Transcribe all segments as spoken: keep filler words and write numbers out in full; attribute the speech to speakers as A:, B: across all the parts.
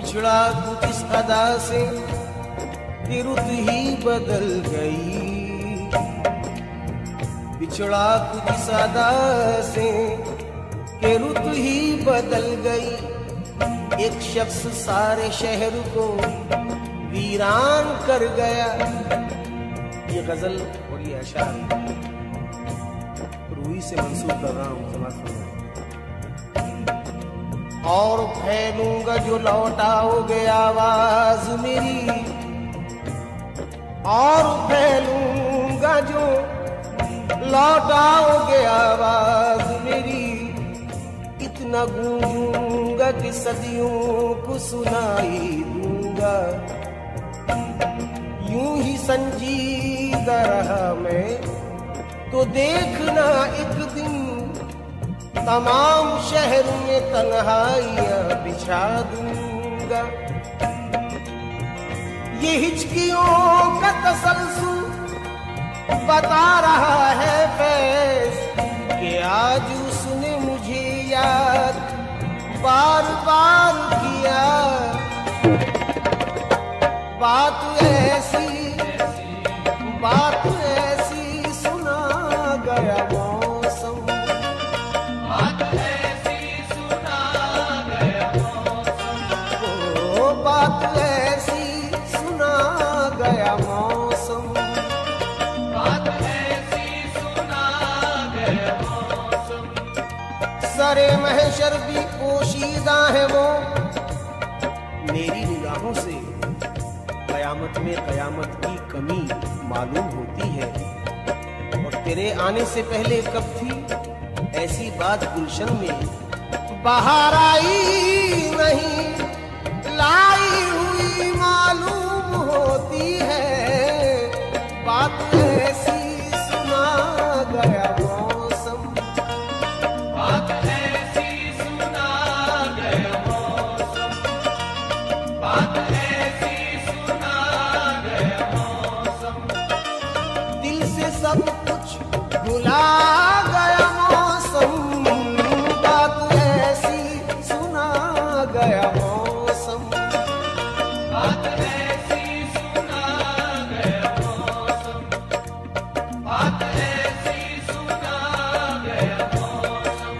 A: बिछड़ा कुछ इस अदा से कि रुत ही बदल गई, बिछड़ा कुछ इस अदा से कि रुत ही बदल गई। एक शख्स सारे शहर को वीरान कर गया। ये गजल और ये अशार रूही से मंसूब कर रहा हूं, समाज। और फैलूंगा जो लौटाओगे आवाज मेरी, और फैलूंगा जो लौटाओगे आवाज मेरी, इतना गूंजूंगा कि सदियों को सुनाई दूंगा। यूं ही संजीदा रहा मैं तो देखना एक दिन तमाम शहर में तन्हाइयां बिछा दूंगा। ये हिचकियों का तसलसल बता रहा है फैज कि आज उसने मुझे याद बार बार किया। बात ऐसी बात ऐसी सुना गया मौसम, बात ऐसी सुना गया मौसम, ओ बात ऐसी सुना गया मौसम, बात ऐसी सुना गया मौसम। सरे महशर भी पोशीदा है वो मेरी निगाहों से, कयामत में कयामत की कमी मालूम होती है। और तेरे आने से पहले कब थी ऐसी बात गुलशन में, बाहर आई नहीं लाई हुई मालूम होती है। बात ऐसी सुना गया मौसम, बात ऐसी सुना गया मौसम, बात ऐसी सुना गया मौसम। दिल से सब कुछ भुला गया मौसम, बात ऐसी सुना गया मौसम, बात ऐसी सुना गया मौसम, बात ऐसी सुना गया मौसम।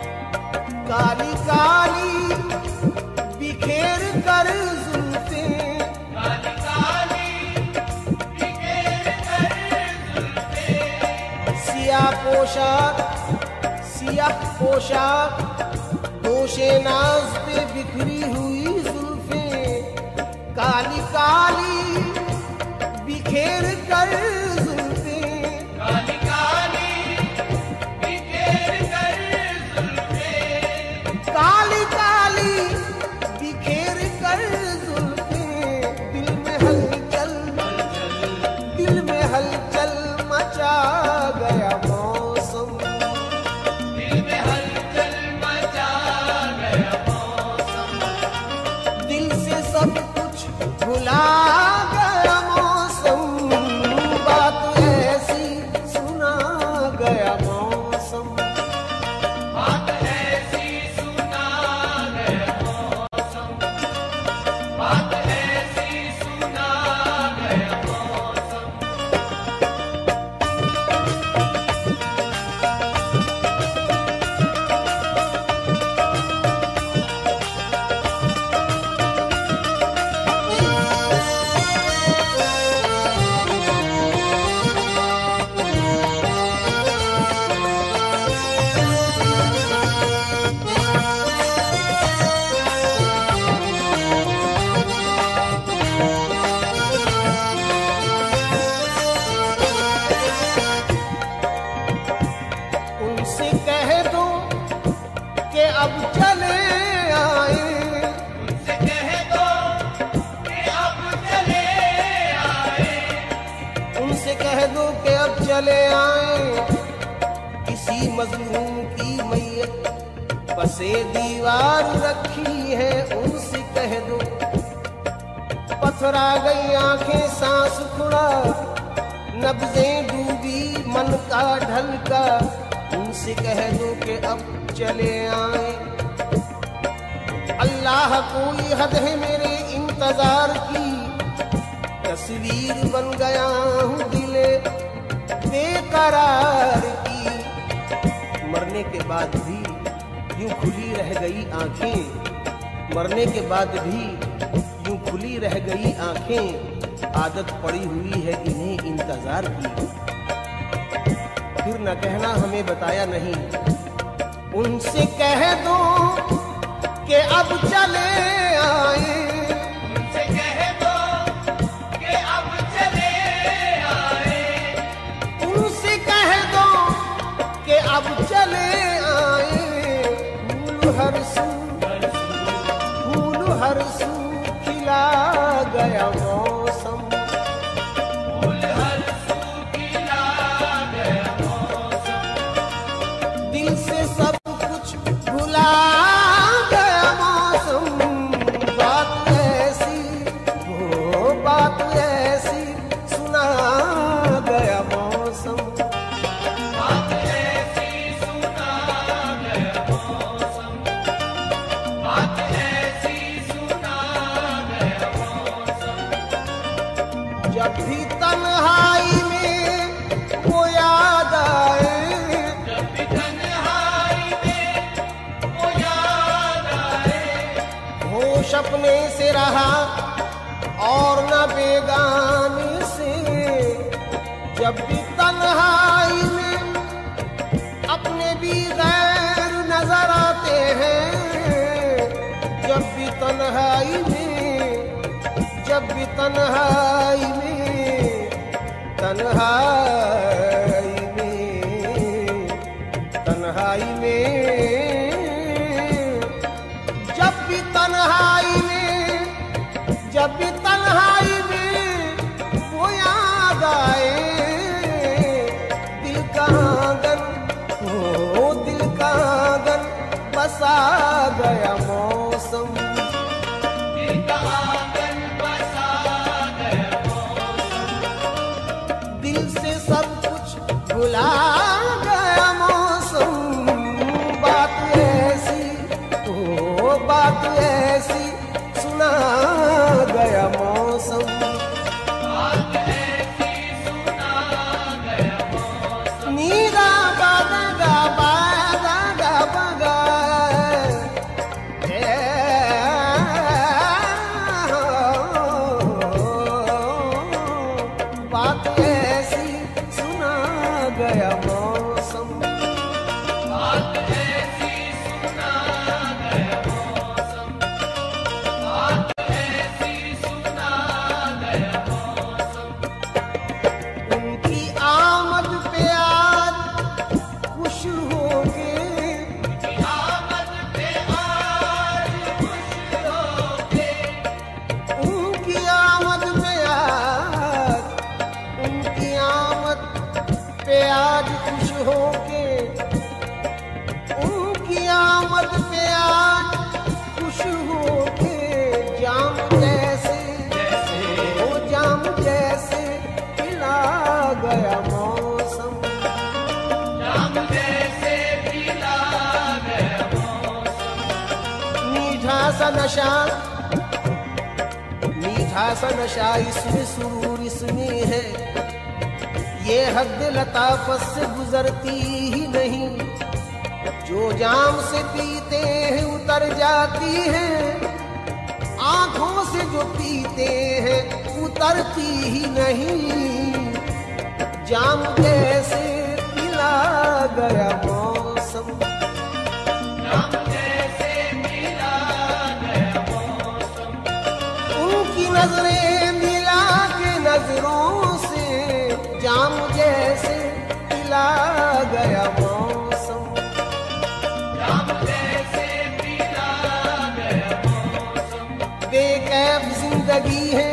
A: काली काली बिखेर कर जुल्फें, काली काली बिखेर कर जुल्फें, सियाह पोशाक सियाह पोशाक दोशे नाज पे बिखरी हुई जुल्फें, काली काली बिखेर कर जुल्फें, काली काली बिखेर कर जुल्फें, काली काली बिखेर कर जुल्फें। दिल में हलचल दिल में हलचल मचा गया मौसम, दिल में हलचल मचा गया मौसम। दिल से सब कुछ भुला गया मौसम, बात ऐसी सुना गया मौसम, बात ऐसी सुना गया मौसम, बात ऐसी सुना गया मौसम। उनसे कह दो कि अब चले आए, उनसे कह दो कि अब चले आए, उनसे कह दो कि अब चले आए। किसी मजलूम की मैयत पसे दीवार रखी है, उनसे कह दो। पथरा गई आंखें सांस खुड़ा, नब्जें डूबी मन का ढलका, उनसे कह दो कि अब चले आए। अल्लाह इलाह कोई हद है मेरे इंतजार की, तस्वीर बन गया हूँ दिले बेकरार की। मरने के बाद भी यूं खुली रह गई आंखें, मरने के बाद भी यूं खुली रह गई आंखें, आदत पड़ी हुई है इन्हें इंतजार की। फिर न कहना हमें बताया नहीं, उनसे कह दो कि अब चले आए,
B: उनसे कह दो कि अब चले आए,
A: उनसे कह दो कि अब चले आए। फूल हर सू फूल हर सू खिला गया मौसम,
B: फूल हर सू खिला गया मौसम,
A: दिल से सब कुछ भुला गया मौसम। बात ऐसी वो बात ऐसी सुना गया मौसम,
B: बात ऐसी सुना गया मौसम, बात ऐसी सुना गया मौसम।
A: जब भी तन्हाई में वो याद आए,
B: जब भी तन्हाई में वो याद आए,
A: होश अपने से रहा और न बेगाने से। जब भी तन्हाई में अपने भी गैर नजर आते हैं, जब भी तन्हाई में जब भी तन्हाई में तन्हाई में तन्हाई में जब भी तन्हाई में जब भी तन्हाई में वो याद आए। दिल का आंगन हो दिल का आंगन बसा गया मौसम,
B: दिल का आंगन बसा गया मौसम,
A: दिल से सब कुछ भुला गया मौसम। बात ऐसी ओ बात ऐसी सुना गया मौसम,
B: बात ऐसी सुना गया मौसम।
A: नीरा बादा गा बादा गा बगा बात ऐसी सुना गया मौसम,
B: बात ऐसी सुना गया मौसम, बात ऐसी सुना गया मौसम।
A: उनकी आमद पे आज खुश हो गए,
B: आमद पे आज खुश होके,
A: उनकी आमद पे आज उनकी आमद पे आज खुश हो के, उनकी आमद पे आज खुश हो के। जाम जैसे ओ जाम जैसे खिला गया मौसम,
B: जाम जैसे पिला गया मौसम।
A: मीठा सा नशा मीठा सा नशा इसमें सुरूर इसमें है, ये हद लताफत से गुजरती ही नहीं। जो जाम से पीते हैं उतर जाती है, आंखों से जो पीते हैं उतरती ही नहीं। जाम जैसे पिला गया मौसम,
B: जाम जैसे पिला गया मौसम,
A: उनकी नजरें मिला के नजरों से जाम जैसे पिला गया मौसम।
B: जाम जैसे पिला गया मौसम।
A: बेकैफ जिंदगी है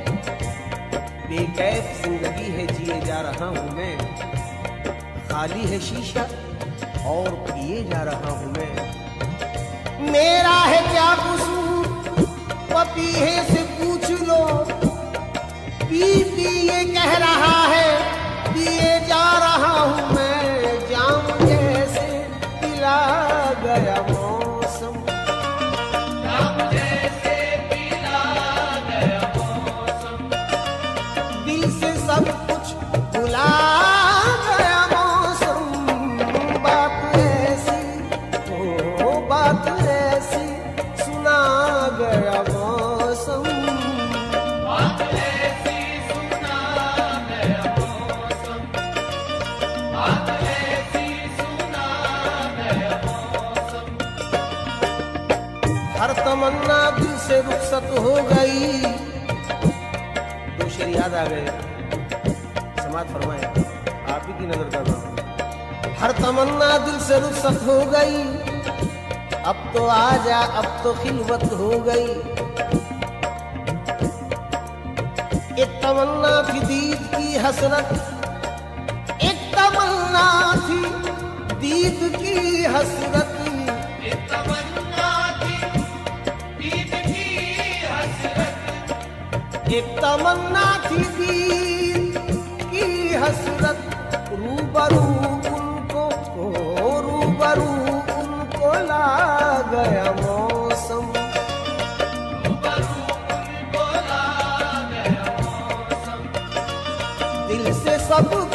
A: बेकैफ जिंदगी है जिए जा रहा हूँ मैं, खाली है शीशा और पिए जा रहा हूँ मैं। मेरा है क्या कसूर पपीहे से पूछ लो, पी पी ये कह रहा है पिए जा रहा हूँ मैं। जाम जैसे पिला गया मौसम,
B: जाम
A: हर तमन्ना दिल से रुखसत हो गई। दो शेर याद आ गए, समाज फरमाए, आप ही की नजर कर रहा हूं। हर तमन्ना दिल से रुखसत हो गई, अब तो आजा अब तो खिलवत हो गई। एक तमन्ना थी दीद की हसरत, एक तमन्ना थी दीद की हसरत,
B: एक तमन्ना थी दीद की हसरत,
A: एक तमन्ना थी दीद की हसरत। रूबरू उनको रूबरू उनको ला गया मौसम,
B: रूबरू उनको ला गया मौसम।
A: दिल से सब